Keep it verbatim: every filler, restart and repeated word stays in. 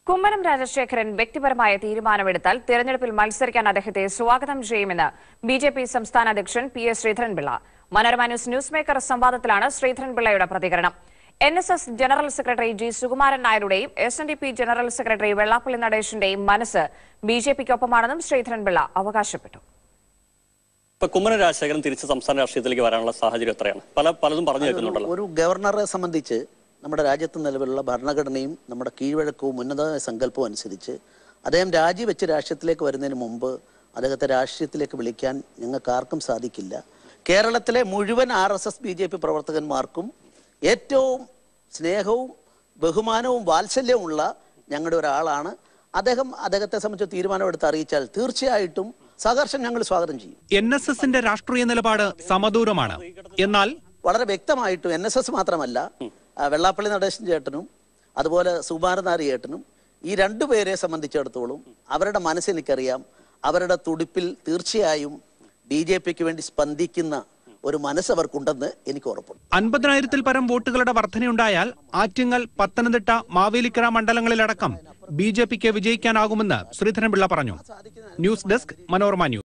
കുമ്മനം രാജശേഖരൻ വ്യക്തിപരമായ തീരുമാനമെടുത്താൽ തെരഞ്ഞെടുപ്പിൽ മത്സരിക്കാൻ അദ്ദേഹത്തെ സ്വാഗതം ചെയ്യുമെന്ന് ബി ജെ പി സംസ്ഥാന അധ്യക്ഷൻ P S Sreedharan Pillai. Manorama news news maker സംവാദത്തിലാണ് ശ്രീധരൻപിള്ളയുടെ പ്രതികരണം. N S S general secretary G Sukumaran നായരുടെയും S N D P general secretary Vellappally നടേശന്റെയും മനസ്സ് ബി ജെ പിക്കൊപ്പമാണെന്നും ശ്രീധരൻപിള്ള അവകാശപ്പെട്ടു. കുമ്മനം രാജശേഖരൻ തിരിച്ച് സംസ്ഥാന രാഷ്ട്രീയത്തിലേക്ക് വരാനുള്ള സാഹചര്യം എത്രയാണ്? പല പലതും പറഞ്ഞു കേൾക്കുന്നുണ്ടല്ലോ. ഒരു ഗവർണറെ സംബന്ധിച്ച് നമ്മുടെ രാജ്യത്ത് നിലവിലുള്ള ഭരണഘടനയും നമ്മുടെ കീഴ്വഴക്കവും ഉന്നത സങ്കല്പവും അനുസരിച്ച് അദ്ദേഹം രാജിവെച്ച് രാഷ്ട്രീയത്തിലേക്ക് വരുന്നതിന് മുമ്പ് അദ്ദേഹത്തെ രാഷ്ട്രീയത്തിലേക്ക് വിളിക്കാൻ ഞങ്ങൾക്ക് ആർക്കും സാധിക്കില്ല. കേരളത്തിലെ മുഴുവൻ R S S B J P പ്രവർത്തകന്മാർക്കും ഏറ്റവും സ്നേഹവും ബഹുമാനവും വാത്സല്യവും ഉള്ള ഞങ്ങളുടെ ഒരാളാണ് അദ്ദേഹം. അദ്ദേഹത്തെ സംബന്ധിച്ച് തീരുമാനമെടുത്ത് അറിയിച്ചാൽ തീർച്ചയായിട്ടും സഹർഷം ഞങ്ങൾ സ്വാഗതം ചെയ്യും. എൻ എസ് എസിന്റെ രാഷ്ട്രീയ നിലപാട് സമദൂരമാണ്. എന്നാൽ വളരെ വ്യക്തമായിട്ടും എൻ എസ് എസ് മാത്രമല്ല, വെള്ളാപ്പള്ളി നടേശൻ ചേട്ടനും അതുപോലെ സുകുമാരൻ നായർ ചേട്ടനും ഈ രണ്ടുപേരെ സംബന്ധിച്ചിടത്തോളം അവരുടെ മനസ്സെനിക്കറിയാം. അവരുടെ തുടിപ്പിൽ തീർച്ചയായും ബി ജെ പിക്ക് വേണ്ടി സ്പന്ദിക്കുന്ന ഒരു മനസ്സ് അവർക്കുണ്ടെന്ന് എനിക്ക് ഉറപ്പുണ്ട്. അൻപതിനായിരത്തിൽ പരം വോട്ടുകളുടെ വർധനയുണ്ടായാൽ ആറ്റിങ്ങൽ, പത്തനംതിട്ട, മാവേലിക്കര മണ്ഡലങ്ങളിലടക്കം ബി ജെ പിക്ക് വിജയിക്കാനാകുമെന്ന് ശ്രീധരൻപിള്ള പറഞ്ഞു. News desk, Manorama news.